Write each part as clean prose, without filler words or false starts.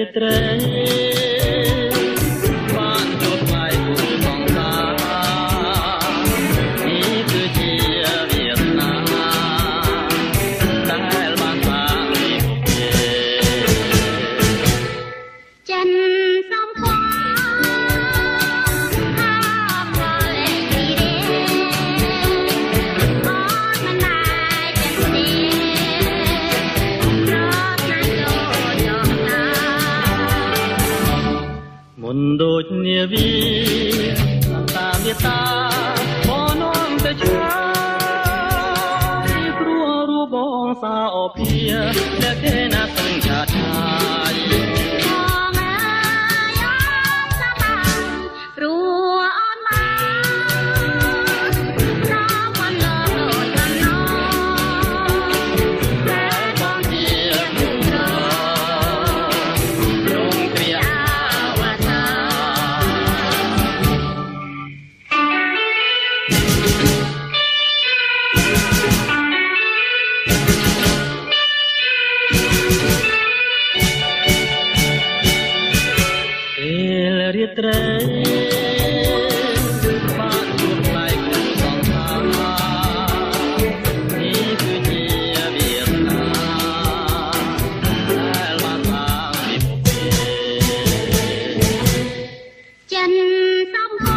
រាត្រីបានជួបថ្លៃគូសង្សារនេះគឺជាវាសនាដែលបានសាងពីពុទ្ធេចិនសំខោមុនដូចនាវីតាមេតាបនាំទៅឆ្ងាយព្រោះរូបបងសាអភាដែលគេណាសង្ឃាឆាយរាត្រីបានជួបថ្លៃគូសង្សារនេះគឺជាវាសនាដែលបានសាងពីពុទ្ធេចិនសំខោ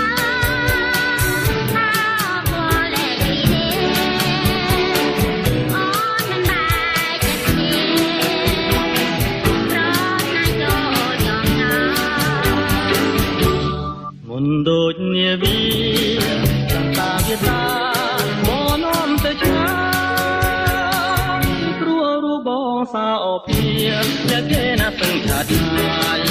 ដូចនាវីតាវាតាបនាំទៅឆ្ងាយព្រោះរូបបងសាអភាដែលគេណាសង្ឃាឆាយ